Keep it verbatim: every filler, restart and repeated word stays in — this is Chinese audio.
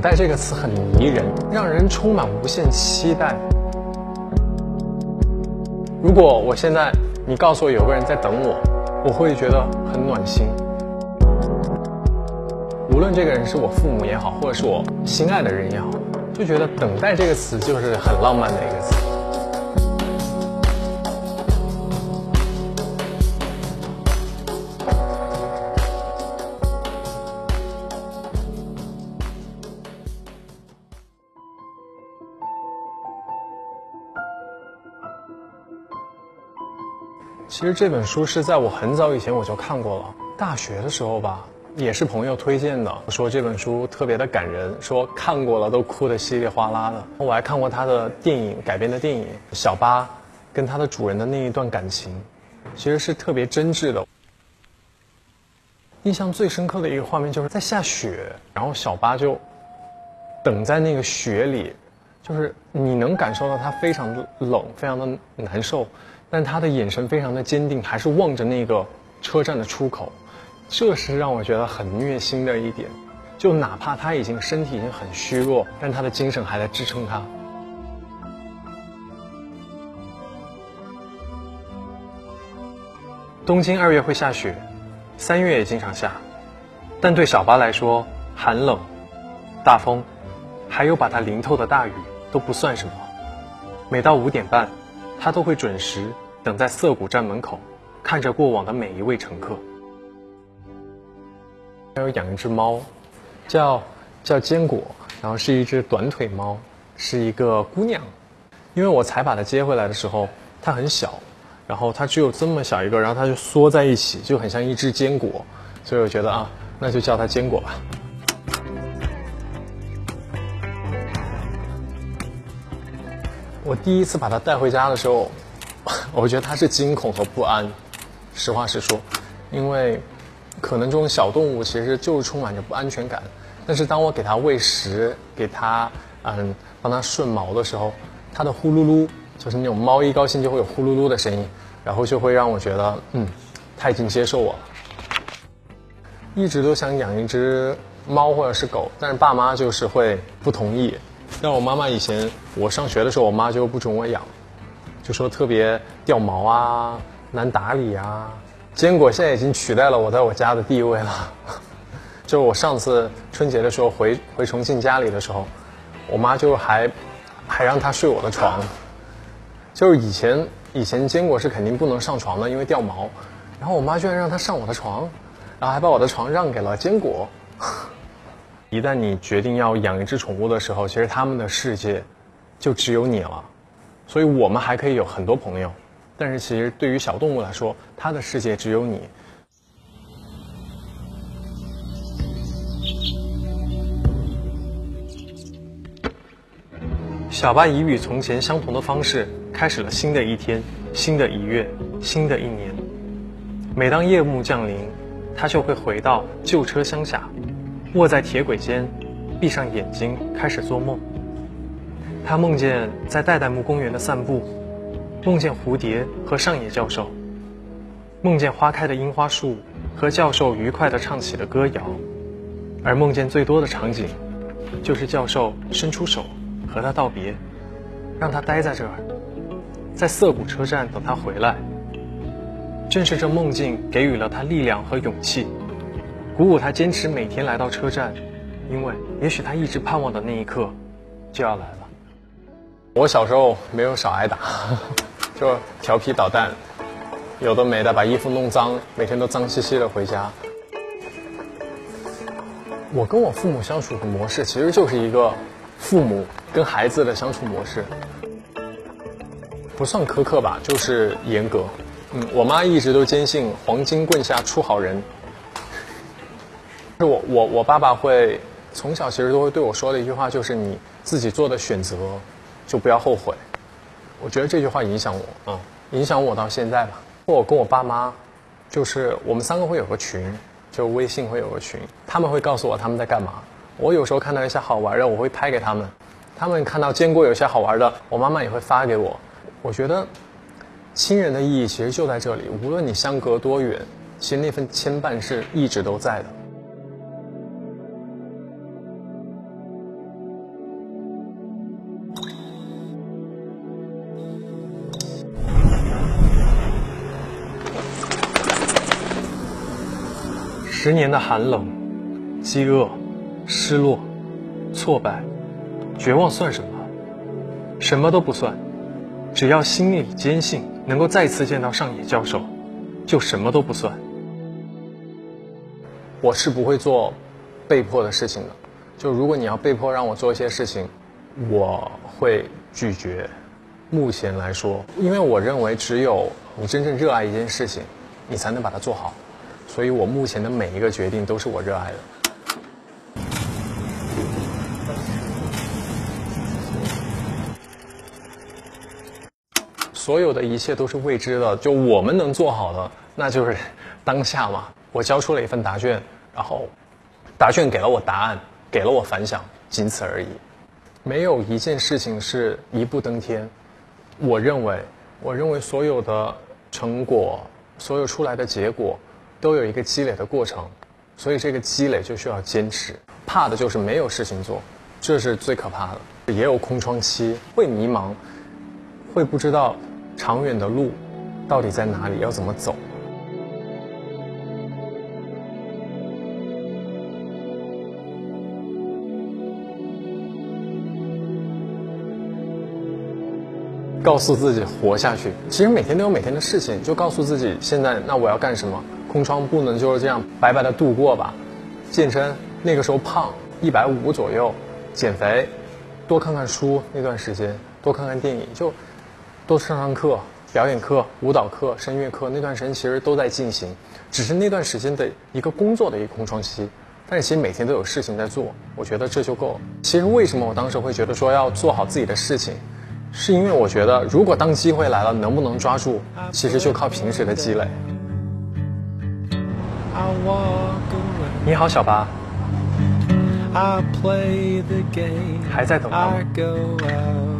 待这个词很迷人，让人充满无限期待。如果我现在你告诉我有个人在等我，我会觉得很暖心。无论这个人是我父母也好，或者是我心爱的人也好，就觉得等待这个词就是很浪漫的一个词。其实这本书是在我很早以前我就看过了，大学的时候吧，也是朋友推荐的，说这本书特别的感人，说看过了都哭得稀里哗啦的。我还看过他的电影改编的电影，小巴跟他的主人的那一段感情，其实是特别真挚的。印象最深刻的一个画面就是在下雪，然后小巴就等在那个雪里，就是你能感受到他非常的冷，非常的难受，但他的眼神非常的坚定，还是望着那个车站的出口，这是让我觉得很虐心的一点。就哪怕他已经身体已经很虚弱，但他的精神还在支撑他。东京二月会下雪，三月也经常下，但对小巴来说，寒冷、大风，还有把他淋透的大雨都不算什么。每到五点半，他都会准时等在涩谷站门口，看着过往的每一位乘客。还有养一只猫，叫叫坚果，然后是一只短腿猫，是一个姑娘。因为我才把它接回来的时候，它很小，然后它只有这么小一个，然后它就缩在一起，就很像一只坚果，所以我觉得啊，那就叫它坚果吧。我第一次把它带回家的时候，我觉得它是惊恐和不安，实话实说，因为可能这种小动物其实就是充满着不安全感。但是当我给它喂食，给它嗯帮它顺毛的时候，它的呼噜噜，就是那种猫一高兴就会有呼噜噜的声音，然后就会让我觉得嗯，它已经接受我了。一直都想养一只猫或者是狗，但是爸妈就是会不同意。像我妈妈以前我上学的时候，我妈就不准我养，就说特别掉毛啊，难打理啊。坚果现在已经取代了我在我家的地位了。就是我上次春节的时候回回重庆家里的时候，我妈就还还让他睡我的床。就是以前以前坚果是肯定不能上床的，因为掉毛，然后我妈居然让他上我的床，然后还把我的床让给了坚果。一旦你决定要养一只宠物的时候，其实他们的世界就只有你了。所以我们还可以有很多朋友，但是其实对于小动物来说，它的世界只有你。小巴以与从前相同的方式，开始了新的一天、新的一月、新的一年。每当夜幕降临，他就会回到旧车厢下，卧在铁轨间，闭上眼睛，开始做梦。他梦见在代代木公园的散步，梦见蝴蝶和上野教授，梦见花开的樱花树和教授愉快地唱起的歌谣，而梦见最多的场景，就是教授伸出手和他道别，让他待在这儿，在涩谷车站等他回来。正是这梦境给予了他力量和勇气，鼓舞他坚持每天来到车站，因为也许他一直盼望的那一刻就要来了。我小时候没有少挨打，就调皮捣蛋，有的没的，把衣服弄脏，每天都脏兮兮的回家。我跟我父母相处的模式其实就是一个父母跟孩子的相处模式，不算苛刻吧，就是严格。嗯，我妈一直都坚信黄金棍下出好人。是我我我爸爸会从小其实都会对我说的一句话，就是你自己做的选择就不要后悔。我觉得这句话影响我啊、嗯，影响我到现在吧。我跟我爸妈，就是我们三个会有个群，就微信会有个群，他们会告诉我他们在干嘛。我有时候看到一些好玩的，我会拍给他们；他们看到坚果有些好玩的，我妈妈也会发给我。我觉得亲人的意义其实就在这里，无论你相隔多远，其实那份牵绊是一直都在的。 十年的寒冷、饥饿、失落、挫败、绝望算什么？什么都不算，只要心里坚信能够再次见到上野教授，就什么都不算。我是不会做被迫的事情的，就如果你要被迫让我做一些事情，我会拒绝。目前来说，因为我认为只有你真正热爱一件事情，你才能把它做好，所以我目前的每一个决定都是我热爱的。所有的一切都是未知的，就我们能做好的，那就是当下嘛。我交出了一份答卷，然后答卷给了我答案，给了我反响，仅此而已。没有一件事情是一步登天。我认为，我认为所有的成果，所有出来的结果，都有一个积累的过程，所以这个积累就需要坚持。怕的就是没有事情做，这是最可怕的。也有空窗期，会迷茫，会不知道长远的路到底在哪里，要怎么走。告诉自己活下去，其实每天都有每天的事情，就告诉自己现在那我要干什么。空窗不能就是这样白白的度过吧。健身那个时候胖一百五左右，减肥，多看看书，那段时间多看看电影，就多上上课，表演课、舞蹈课、声乐课，那段时间其实都在进行，只是那段时间的一个工作的一个空窗期。但是其实每天都有事情在做，我觉得这就够了。其实为什么我当时会觉得说要做好自己的事情，是因为我觉得如果当机会来了，能不能抓住，其实就靠平时的积累。你好，小八，还在等他吗？